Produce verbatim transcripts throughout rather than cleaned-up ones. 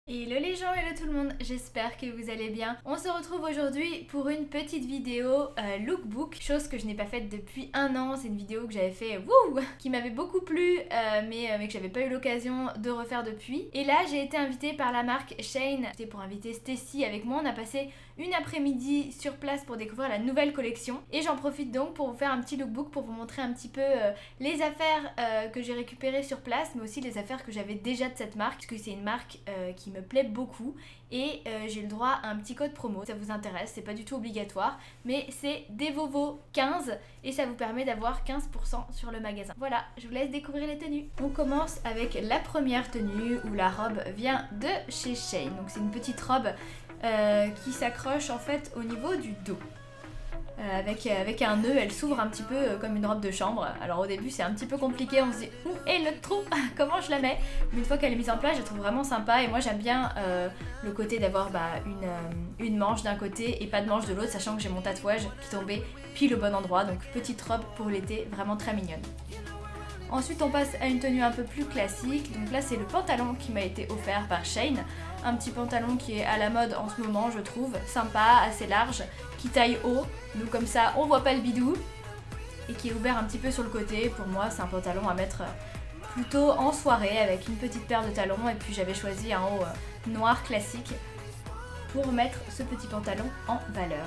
Hello les gens, hello tout le monde, j'espère que vous allez bien. On se retrouve aujourd'hui pour une petite vidéo euh, lookbook, chose que je n'ai pas faite depuis un an. C'est une vidéo que j'avais fait, wouh, qui m'avait beaucoup plu, euh, mais, euh, mais que j'avais pas eu l'occasion de refaire depuis. Et là j'ai été invitée par la marque Shein, c'était pour inviter Stacy avec moi. On a passé une après-midi sur place pour découvrir la nouvelle collection. Et j'en profite donc pour vous faire un petit lookbook, pour vous montrer un petit peu euh, les affaires euh, que j'ai récupérées sur place, mais aussi les affaires que j'avais déjà de cette marque, puisque c'est une marque euh, qui me plaît beaucoup et euh, j'ai le droit à un petit code promo. Ça vous intéresse, c'est pas du tout obligatoire, mais c'est Devovo quinze et ça vous permet d'avoir quinze pour cent sur le magasin. Voilà, je vous laisse découvrir les tenues. On commence avec la première tenue où la robe vient de chez Shein. Donc c'est une petite robe euh, qui s'accroche en fait au niveau du dos. Euh, avec, euh, avec un nœud, elle s'ouvre un petit peu euh, comme une robe de chambre. Alors au début c'est un petit peu compliqué, on se dit où est le trou, comment je la mets. Mais une fois qu'elle est mise en place, je la trouve vraiment sympa. Et moi j'aime bien euh, le côté d'avoir bah, une, euh, une manche d'un côté et pas de manche de l'autre, sachant que j'ai mon tatouage qui tombait pile au bon endroit. Donc petite robe pour l'été, vraiment très mignonne. Ensuite on passe à une tenue un peu plus classique. Donc là c'est le pantalon qui m'a été offert par Shein. Un petit pantalon qui est à la mode en ce moment, je trouve, sympa, assez large, qui taille haut, donc comme ça on voit pas le bidou, et qui est ouvert un petit peu sur le côté. Pour moi c'est un pantalon à mettre plutôt en soirée avec une petite paire de talons, et puis j'avais choisi un haut noir classique pour mettre ce petit pantalon en valeur.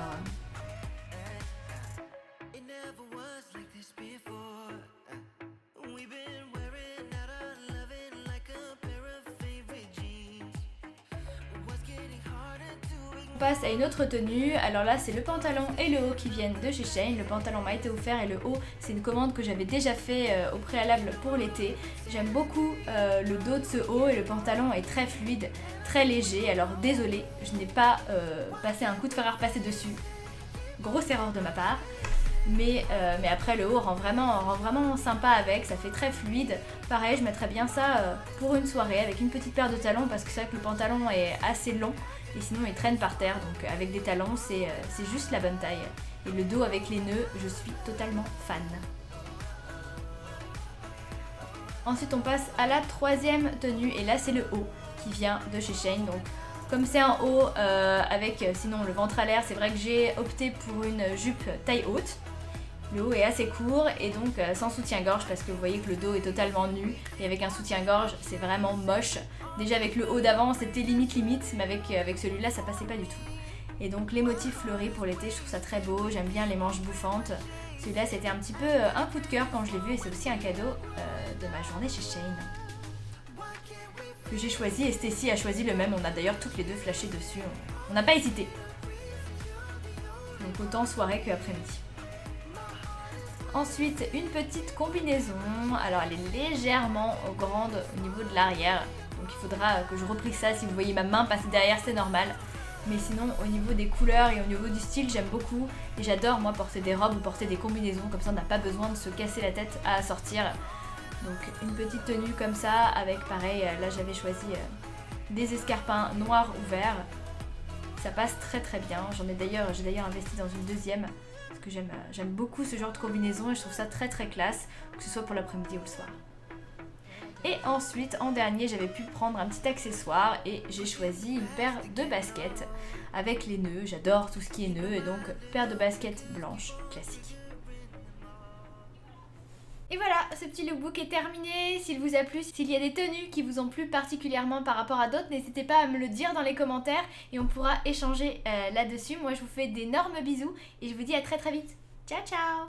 On passe à une autre tenue. Alors là c'est le pantalon et le haut qui viennent de chez Shein. Le pantalon m'a été offert et le haut c'est une commande que j'avais déjà fait euh, au préalable pour l'été. J'aime beaucoup euh, le dos de ce haut et le pantalon est très fluide, très léger. Alors désolée, je n'ai pas euh, passé un coup de fer à repasser dessus. Grosse erreur de ma part. Mais, euh, mais après le haut rend vraiment, rend vraiment sympa avec, ça fait très fluide. Pareil, je mettrais bien ça euh, pour une soirée avec une petite paire de talons, parce que c'est vrai que le pantalon est assez long et sinon il traîne par terre, donc avec des talons c'est euh, juste la bonne taille. Et le dos avec les nœuds, je suis totalement fan. Ensuite on passe à la troisième tenue et là c'est le haut qui vient de chez Shein. Donc comme c'est un haut euh, avec euh, sinon le ventre à l'air, c'est vrai que j'ai opté pour une jupe taille haute. Le haut est assez court et donc euh, sans soutien-gorge, parce que vous voyez que le dos est totalement nu et avec un soutien-gorge c'est vraiment moche. Déjà avec le haut d'avant c'était limite limite, mais avec, euh, avec celui-là ça passait pas du tout. Et donc les motifs fleuris pour l'été, je trouve ça très beau, j'aime bien les manches bouffantes. Celui-là c'était un petit peu euh, un coup de cœur quand je l'ai vu et c'est aussi un cadeau euh, de ma journée chez Shein. Que j'ai choisi et Stacy a choisi le même, on a d'ailleurs toutes les deux flashé dessus, on n'a pas hésité. Donc autant soirée que après-midi. Ensuite une petite combinaison, alors elle est légèrement grande au niveau de l'arrière, donc il faudra que je replie ça. Si vous voyez ma main passer derrière c'est normal, mais sinon au niveau des couleurs et au niveau du style j'aime beaucoup. Et j'adore moi porter des robes ou porter des combinaisons, comme ça on n'a pas besoin de se casser la tête à sortir. Donc une petite tenue comme ça avec pareil, là j'avais choisi des escarpins noirs ouverts. Ça passe très très bien, j'en ai d'ailleurs j'ai d'ailleurs investi dans une deuxième parce que j'aime j'aime beaucoup ce genre de combinaison et je trouve ça très très classe, que ce soit pour l'après-midi ou le soir. Et ensuite en dernier j'avais pu prendre un petit accessoire et j'ai choisi une paire de baskets avec les nœuds. J'adore tout ce qui est nœuds et donc paire de baskets blanches classiques. Et voilà, ce petit lookbook est terminé. S'il vous a plu, s'il y a des tenues qui vous ont plu particulièrement par rapport à d'autres, n'hésitez pas à me le dire dans les commentaires et on pourra échanger euh, là-dessus. Moi je vous fais d'énormes bisous et je vous dis à très très vite. Ciao ciao!